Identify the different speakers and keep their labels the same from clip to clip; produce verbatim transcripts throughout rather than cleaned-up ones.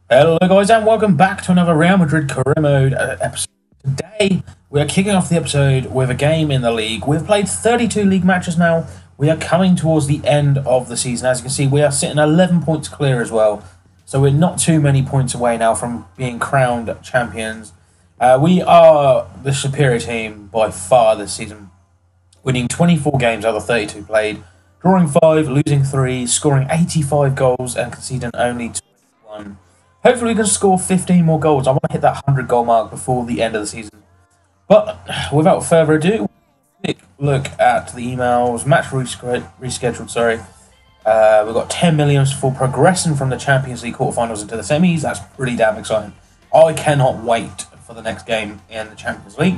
Speaker 1: Hello guys and welcome back to another Real Madrid career mode uh, episode. Today we are kicking off the episode with a game in the league. We've played thirty-two league matches now. We are coming towards the end of the season. As you can see, we are sitting eleven points clear as well. So we're not too many points away now from being crowned champions. Uh, we are the superior team by far this season, winning twenty-four games out of thirty-two played, drawing five, losing three, scoring eighty-five goals and conceding only twenty-one. Hopefully we can score fifteen more goals. I want to hit that one hundred goal mark before the end of the season. But without further ado, quick look at the emails. Match rescheduled, sorry. Uh, we've got ten millions for progressing from the Champions League quarterfinals into the semis. That's pretty damn exciting. I cannot wait for the next game in the Champions League.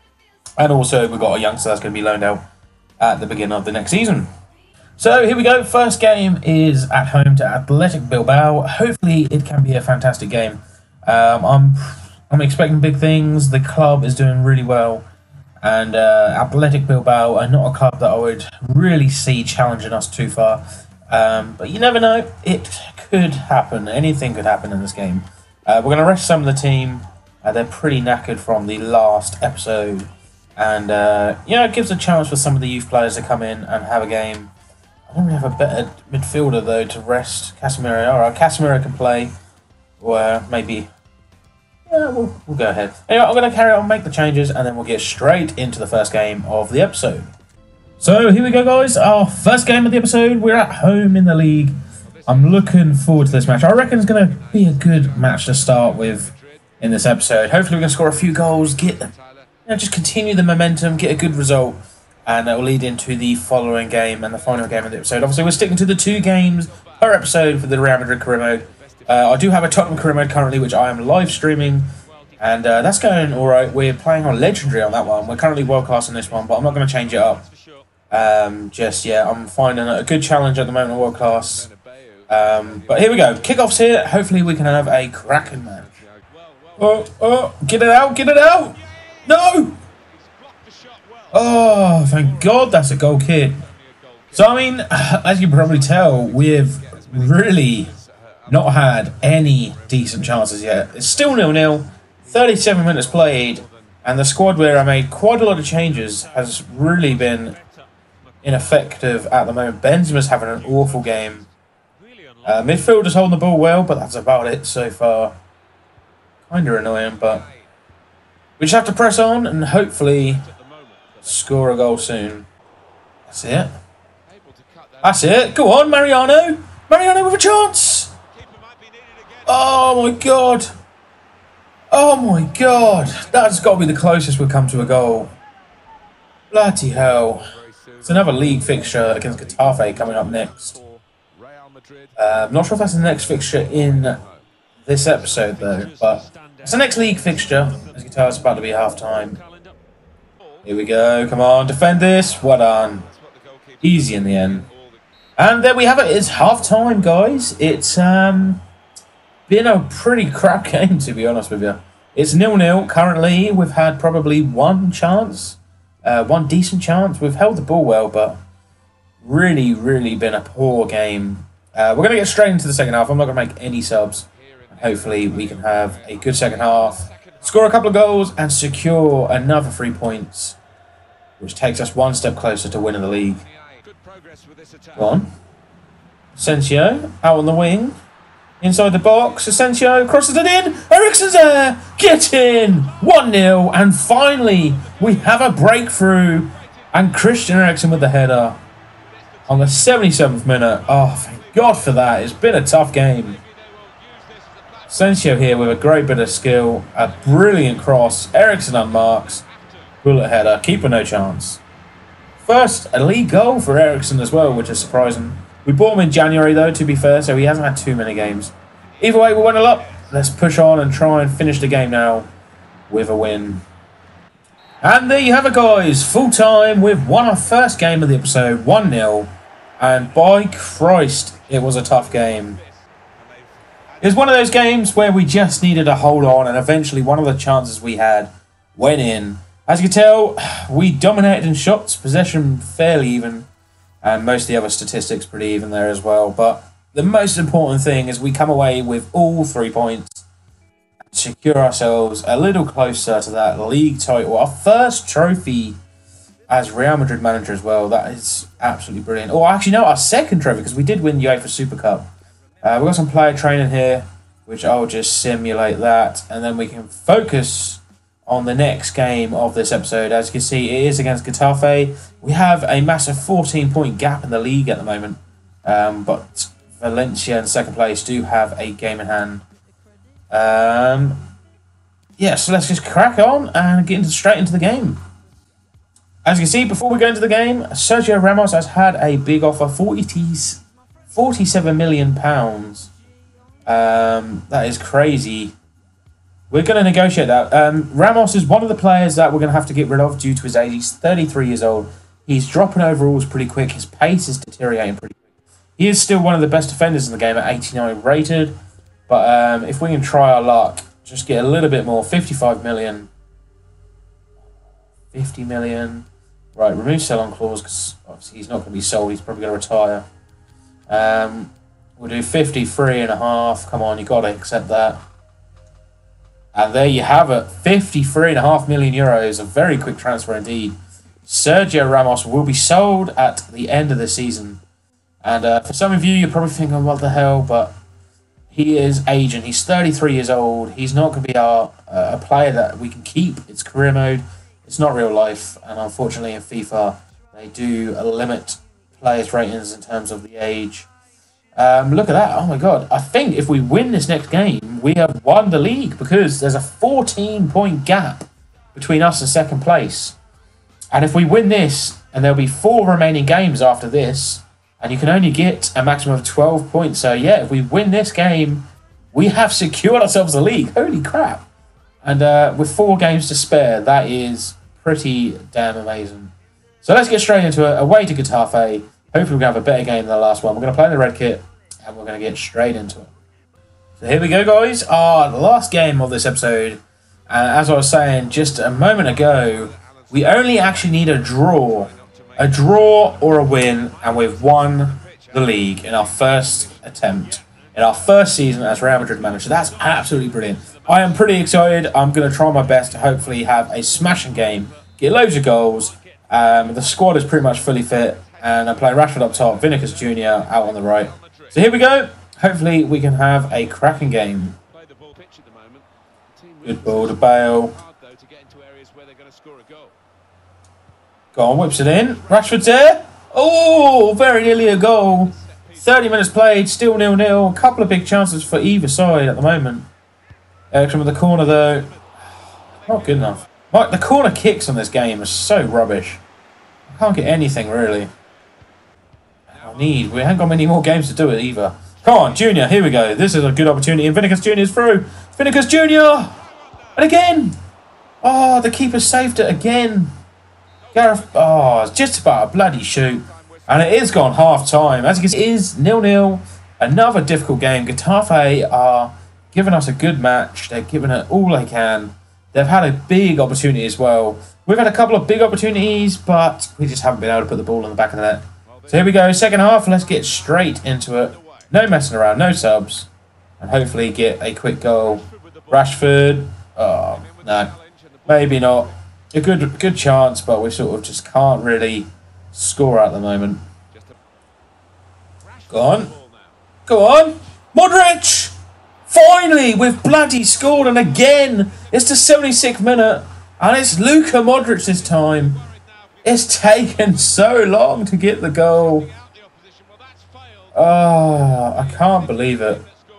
Speaker 1: And also we've got a youngster that's going to be loaned out at the beginning of the next season. So here we go. First game is at home to Athletic Bilbao. Hopefully it can be a fantastic game. Um, I'm I'm expecting big things. The club is doing really well, and uh, Athletic Bilbao are not a club that I would really see challenging us too far. Um, but you never know. It could happen. Anything could happen in this game. Uh, we're going to rest some of the team. Uh, they're pretty knackered from the last episode, and uh, you know, it gives a chance for some of the youth players to come in and have a game. I don't really have a better midfielder, though, to rest Casemiro. Alright, Casemiro can play. Or uh, maybe... Yeah, we'll, we'll go ahead. Anyway, I'm going to carry on, make the changes, and then we'll get straight into the first game of the episode. So, here we go, guys. Our first game of the episode. We're at home in the league. I'm looking forward to this match. I reckon it's going to be a good match to start with in this episode. Hopefully, we can score a few goals, get you know, just continue the momentum, get a good result. And that will lead into the following game and the final game of the episode. Obviously, we're sticking to the two games per episode for the Real Madrid career mode. Uh, I do have a Tottenham career mode currently, which I am live streaming. And uh, that's going all right. We're playing on Legendary on that one. We're currently world class on this one, but I'm not going to change it up um, just yet. I'm finding a good challenge at the moment on world class. Um, but here we go. Kickoffs here. Hopefully, we can have a cracking match. Oh, oh, get it out, get it out. No! Oh, thank God that's a goal kick. So, I mean, as you can probably tell, we've really not had any decent chances yet. It's still nil nil, thirty-seven minutes played, and the squad where I made quite a lot of changes has really been ineffective at the moment. Benzema's having an awful game. Uh, midfielder's holding the ball well, but that's about it so far. Kind of annoying, but we just have to press on and hopefully score a goal soon. That's it. That's it. Go on, Mariano. Mariano with a chance. Oh, my God. Oh, my God. That's got to be the closest we've come to a goal. Bloody hell. It's another league fixture against Getafe coming up next. Uh, I'm not sure if that's the next fixture in this episode, though. But it's the next league fixture. As you can tell, it's about to be half-time. Here we go. Come on, defend this. Well done. Easy in the end. And there we have it. It's half-time, guys. It's um been a pretty crap game, to be honest with you. It's nil nil currently. We've had probably one chance. Uh, one decent chance. We've held the ball well, but really, really been a poor game. Uh, we're going to get straight into the second half. I'm not going to make any subs. And hopefully, we can have a good second half. Score a couple of goals and secure another three points, which takes us one step closer to winning the league. Go on. Asensio out on the wing. Inside the box. Asensio crosses it in. Eriksen's there. Get in. one nil. And finally, we have a breakthrough. And Christian Eriksen with the header on the seventy-seventh minute. Oh, thank God for that. It's been a tough game. Asensio here with a great bit of skill, a brilliant cross, Eriksen unmarks, bullet header, keeper no chance. First, a league goal for Eriksen as well, which is surprising. We bought him in January though, to be fair, so he hasn't had too many games. Either way, we went up. Let's push on and try and finish the game now with a win. And there you have it, guys. Full time. We've won our first game of the episode, one nil. And by Christ, it was a tough game. It was one of those games where we just needed to hold on, and eventually one of the chances we had went in. As you can tell, we dominated in shots, possession fairly even, and most of the other statistics pretty even there as well. But the most important thing is we come away with all three points and secure ourselves a little closer to that league title. Our first trophy as Real Madrid manager as well. That is absolutely brilliant. Oh, actually, no, our second trophy, because we did win UEFA Super Cup. Uh, we've got some player training here, which I'll just simulate that, and then we can focus on the next game of this episode. As you can see, it is against Getafe. We have a massive fourteen point gap in the league at the moment, um, but Valencia in second place do have a game in hand. Um, yeah, so let's just crack on and get into, straight into the game. As you can see, before we go into the game, Sergio Ramos has had a big offer, forty-seven million pounds. Um, that is crazy. We're going to negotiate that. Um, Ramos is one of the players that we're going to have to get rid of due to his age. He's thirty-three years old. He's dropping overalls pretty quick. His pace is deteriorating pretty quick. He is still one of the best defenders in the game at eighty-nine rated. But um, if we can try our luck, just get a little bit more, fifty-five million. fifty million. Right, remove sell-on clause because obviously he's not going to be sold. He's probably going to retire. Um, we'll do fifty-three and a half. Come on, you've got to accept that. And there you have it. fifty-three and a half million euros. A very quick transfer indeed. Sergio Ramos will be sold at the end of the season. And uh, for some of you, you're probably thinking, what the hell? But he is aging. He's thirty-three years old. He's not going to be our, uh, a player that we can keep. It's career mode. It's not real life, and unfortunately in FIFA, they do limit players' ratings in terms of the age. Um, look at that. Oh my god. I think if we win this next game, we have won the league because there's a fourteen point gap between us and second place. And if we win this, and there'll be four remaining games after this, and you can only get a maximum of twelve points. So yeah, if we win this game, we have secured ourselves the league. Holy crap. And uh, with four games to spare, that is pretty damn amazing. So let's get straight into it. Away to Getafe. Hopefully we're going to have a better game than the last one. We're going to play in the red kit, and we're going to get straight into it. So here we go, guys. Our last game of this episode. And as I was saying just a moment ago, we only actually need a draw. A draw or a win, and we've won the league in our first attempt. In our first season as Real Madrid manager. That's absolutely brilliant. I am pretty excited. I'm going to try my best to hopefully have a smashing game. Get loads of goals. Um, the squad is pretty much fully fit. And I'm playing Rashford up top. Vinicius Junior out on the right. So here we go. Hopefully we can have a cracking game. Good ball to Bale. Go on, whips it in. Rashford's there. Oh, very nearly a goal. thirty minutes played, still nil nil. A couple of big chances for either side at the moment. Action with the corner, though. Not good enough. Like, the corner kicks on this game are so rubbish. I can't get anything, really. I need. We haven't got many more games to do it, either. Come on, Junior, here we go. This is a good opportunity. And Vinicius Junior's through. Vinicius Junior! And again! Oh, the keeper saved it again. Gareth. Oh, it's just about a bloody shoot. And it is gone half time. As you can see, it is nil nil. Another difficult game. Getafe are giving us a good match. They're giving it all they can. They've had a big opportunity as well. We've had a couple of big opportunities, but we just haven't been able to put the ball in the back of the net. So here we go. Second half. Let's get straight into it. No messing around. No subs. And hopefully get a quick goal. Rashford. Oh, no. Maybe not. A good, good chance, but we sort of just can't really score at the moment. Go on. Go on. Modric! Finally, we've bloody scored, and again, it's the seventy-sixth minute, and it's Luka Modric this time. It's taken so long to get the goal. Oh, I can't believe it.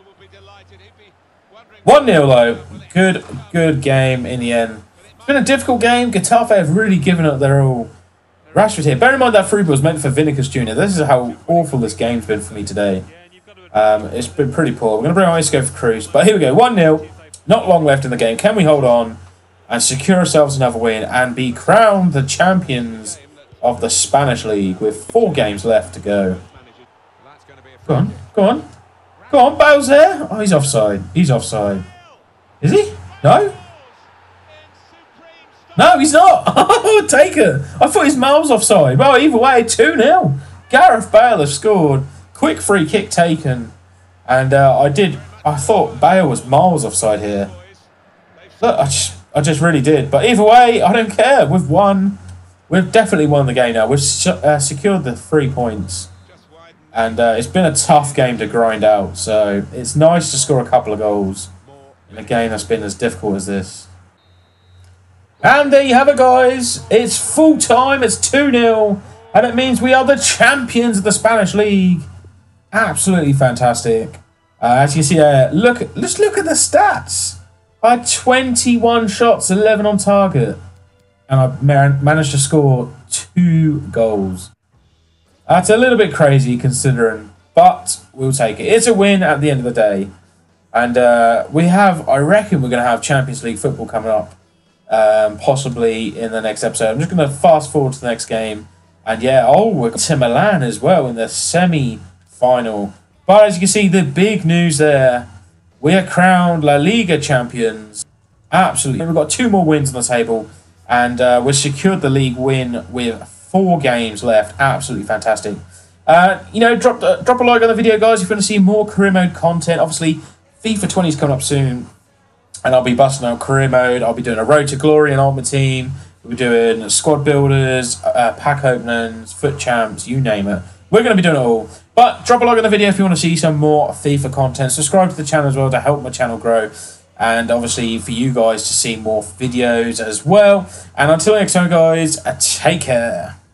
Speaker 1: one nil though. Good, good game in the end. It's been a difficult game. Getafe have really given it their all. Rashford here. Bear in mind that free ball was meant for Vinicius Junior This is how awful this game's been for me today. Um, it's been pretty poor. We're going to bring on Isco for Cruz. But here we go. one nil. Not long left in the game. Can we hold on and secure ourselves another win and be crowned the champions of the Spanish League with four games left to go? Go on. Go on. Go on. Bale's there. Oh, he's offside. He's offside. Is he? No? No, he's not. Oh, take it. I thought his mouth's offside. Well, either way, two nil. Gareth Bale has scored. quick free kick taken. And uh, I did, I thought Bale was miles offside here. Look, I just, I just really did. But either way, I don't care. We've won. We've definitely won the game now. We've uh, secured the three points. And uh, it's been a tough game to grind out. So it's nice to score a couple of goals in a game that's been as difficult as this. And there you have it, guys. It's full time. It's two nil. And it means we are the champions of the Spanish League. Absolutely fantastic. Uh, as you see there, look, let's look at the stats. I had twenty-one shots, eleven on target. And I managed to score two goals. That's a little bit crazy considering, but we'll take it. It's a win at the end of the day. And uh, we have, I reckon we're going to have Champions League football coming up. Um, possibly in the next episode. I'm just going to fast forward to the next game. And yeah, oh, we're to Milan as well in the semi-final. But as you can see, the big news there. We are crowned La Liga champions. Absolutely. We've got two more wins on the table. And uh, we've secured the league win with four games left. Absolutely fantastic. Uh, you know, drop, uh, drop a like on the video, guys, if you want to see more career mode content. Obviously, FIFA twenty is coming up soon. And I'll be busting out career mode. I'll be doing a Road to Glory and Ultimate Team. We'll be doing squad builders, uh, pack openings, foot champs, you name it. We're going to be doing it all. But drop a like on the video if you want to see some more FIFA content. Subscribe to the channel as well to help my channel grow. And obviously for you guys to see more videos as well. And until next time, guys, take care.